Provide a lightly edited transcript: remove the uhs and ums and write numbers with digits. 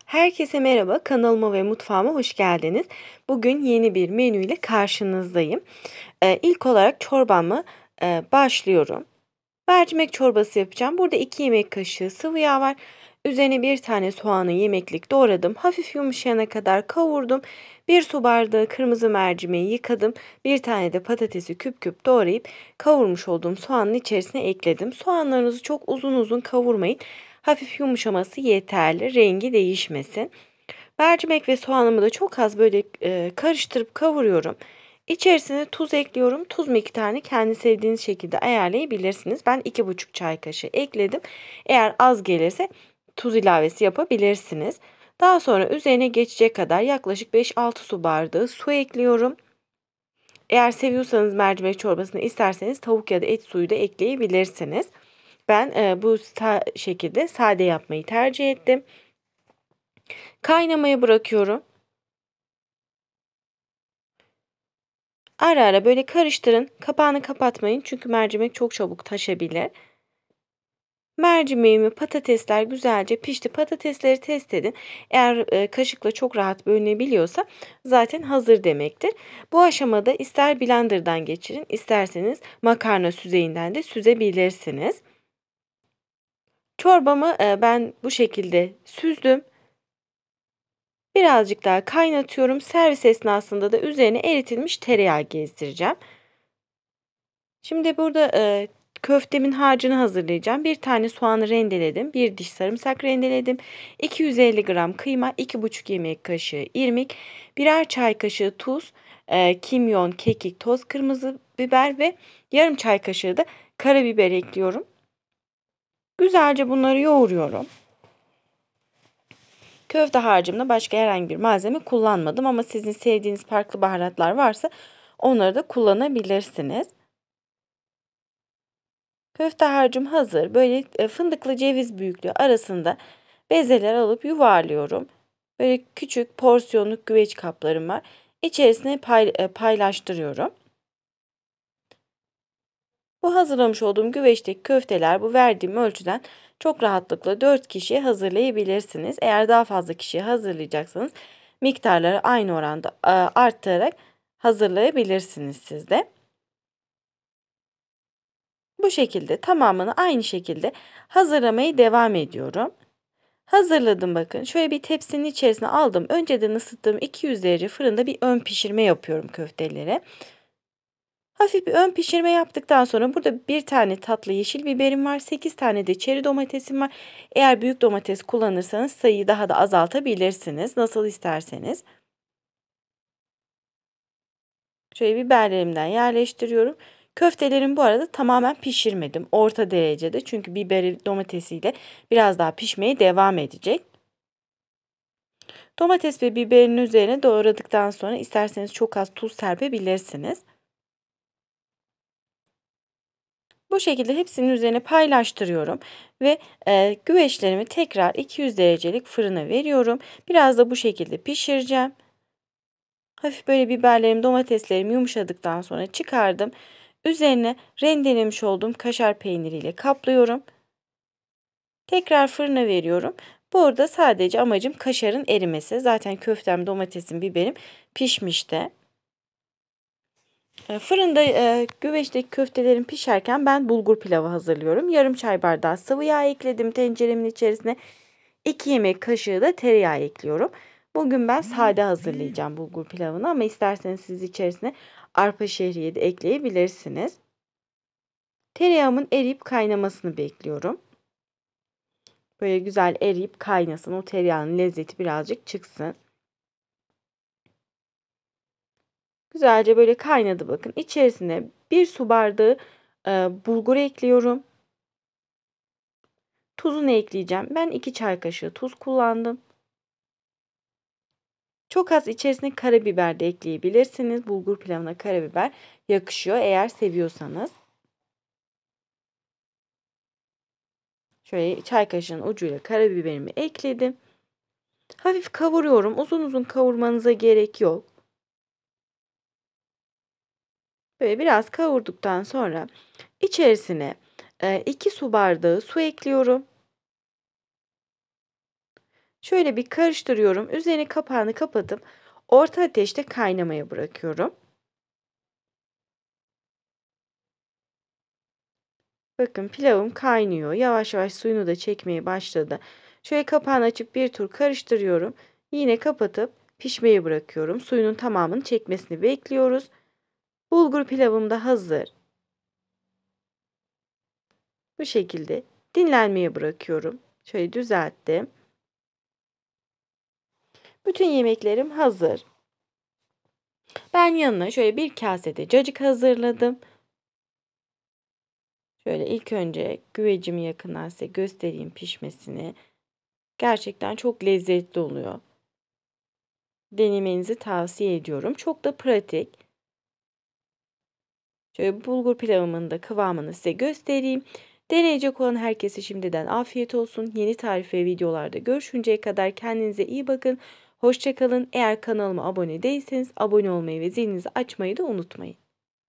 Herkese merhaba, kanalıma ve mutfağıma hoş geldiniz. Bugün yeni bir menü ile karşınızdayım. İlk olarak çorbamı başlıyorum. Mercimek çorbası yapacağım. Burada 2 yemek kaşığı sıvı yağ var. Üzerine bir tane soğanı yemeklik doğradım. Hafif yumuşayana kadar kavurdum. Bir su bardağı kırmızı mercimeği yıkadım. Bir tane de patatesi küp küp doğrayıp kavurmuş olduğum soğanın içerisine ekledim. Soğanlarınızı çok uzun uzun kavurmayın. Hafif yumuşaması yeterli. Rengi değişmesin. Mercimek ve soğanımı da çok az böyle karıştırıp kavuruyorum. İçerisine tuz ekliyorum. Tuz miktarını kendi sevdiğiniz şekilde ayarlayabilirsiniz. Ben 2,5 çay kaşığı ekledim. Eğer az gelirse tuz ilavesi yapabilirsiniz. Daha sonra üzerine geçecek kadar yaklaşık 5-6 su bardağı su ekliyorum. Eğer seviyorsanız mercimek çorbasını isterseniz tavuk ya da et suyu da ekleyebilirsiniz. Ben bu şekilde sade yapmayı tercih ettim. Kaynamaya bırakıyorum. Ara ara böyle karıştırın. Kapağını kapatmayın çünkü mercimek çok çabuk taşabilir. Mercimeğimi patatesler güzelce pişti. Patatesleri test edin. Eğer kaşıkla çok rahat bölünebiliyorsa zaten hazır demektir. Bu aşamada ister blenderdan geçirin, isterseniz makarna süzeyinden de süzebilirsiniz. Çorbamı ben bu şekilde süzdüm. Birazcık daha kaynatıyorum. Servis esnasında da üzerine eritilmiş tereyağı gezdireceğim. Şimdi burada köftemin harcını hazırlayacağım. Bir tane soğanı rendeledim. Bir diş sarımsak rendeledim. 250 gram kıyma, 2,5 yemek kaşığı irmik, birer çay kaşığı tuz, kimyon, kekik, toz kırmızı biber ve yarım çay kaşığı da karabiber ekliyorum. Güzelce bunları yoğuruyorum. Köfte harcımda başka herhangi bir malzeme kullanmadım ama sizin sevdiğiniz farklı baharatlar varsa onları da kullanabilirsiniz. Köfte harcım hazır. Böyle fındıklı ceviz büyüklüğü arasında bezeler alıp yuvarlıyorum. Böyle küçük porsiyonluk güveç kaplarım var. İçerisine paylaştırıyorum. Bu hazırlamış olduğum güveçteki köfteler bu verdiğim ölçüden çok rahatlıkla 4 kişiye hazırlayabilirsiniz. Eğer daha fazla kişiye hazırlayacaksanız miktarları aynı oranda arttırarak hazırlayabilirsiniz siz de. Bu şekilde tamamını aynı şekilde hazırlamaya devam ediyorum. Hazırladım bakın. Şöyle bir tepsinin içerisine aldım. Önceden ısıttığım 200 derece fırında bir ön pişirme yapıyorum köftelere. Hafif bir ön pişirme yaptıktan sonra burada bir tane tatlı yeşil biberim var. 8 tane de çeri domatesim var. Eğer büyük domates kullanırsanız sayıyı daha da azaltabilirsiniz. Nasıl isterseniz. Şöyle biberlerimden yerleştiriyorum. Köftelerimi bu arada tamamen pişirmedim. Orta derecede çünkü biberi domatesiyle biraz daha pişmeye devam edecek. Domates ve biberin üzerine doğradıktan sonra isterseniz çok az tuz serpebilirsiniz. Bu şekilde hepsinin üzerine paylaştırıyorum ve güveçlerimi tekrar 200 derecelik fırına veriyorum. Biraz da bu şekilde pişireceğim. Hafif böyle biberlerim, domateslerim yumuşadıktan sonra çıkardım. Üzerine rendelemiş olduğum kaşar peyniriyle kaplıyorum. Tekrar fırına veriyorum. Burada sadece amacım kaşarın erimesi. Zaten köftem, domatesim, biberim pişmişti. Fırında güveçteki köftelerim pişerken ben bulgur pilavı hazırlıyorum. Yarım çay bardağı sıvı yağ ekledim tenceremin içerisine. 2 yemek kaşığı da tereyağı ekliyorum. Bugün ben sade hazırlayacağım bulgur pilavını ama isterseniz siz içerisine arpa şehriye de ekleyebilirsiniz. Tereyağımın eriyip kaynamasını bekliyorum. Böyle güzel eriyip kaynasın. O tereyağının lezzeti birazcık çıksın. Güzelce böyle kaynadı bakın. İçerisine bir su bardağı bulgur ekliyorum. Tuzunu ekleyeceğim. Ben 2 çay kaşığı tuz kullandım. Çok az içerisine karabiber de ekleyebilirsiniz. Bulgur pilavına karabiber yakışıyor eğer seviyorsanız. Şöyle çay kaşığının ucuyla karabiberimi ekledim. Hafif kavuruyorum. Uzun uzun kavurmanıza gerek yok. Böyle biraz kavurduktan sonra içerisine 2 su bardağı su ekliyorum. Şöyle bir karıştırıyorum. Üzerini kapağını kapatıp orta ateşte kaynamaya bırakıyorum. Bakın pilavım kaynıyor. Yavaş yavaş suyunu da çekmeye başladı. Şöyle kapağını açıp bir tur karıştırıyorum. Yine kapatıp pişmeye bırakıyorum. Suyunun tamamını çekmesini bekliyoruz. Bulgur pilavım da hazır. Bu şekilde dinlenmeye bırakıyorum. Şöyle düzelttim. Bütün yemeklerim hazır. Ben yanına şöyle bir kasede cacık hazırladım. Şöyle ilk önce güvecimi yakından size göstereyim pişmesini. Gerçekten çok lezzetli oluyor. Denemenizi tavsiye ediyorum. Çok da pratik. Şöyle bulgur pilavımın da kıvamını size göstereyim. Deneyecek olan herkese şimdiden afiyet olsun. Yeni tarif ve videolarda görüşünceye kadar kendinize iyi bakın. Hoşça kalın. Eğer kanalıma abone değilseniz abone olmayı ve zilinizi açmayı da unutmayın.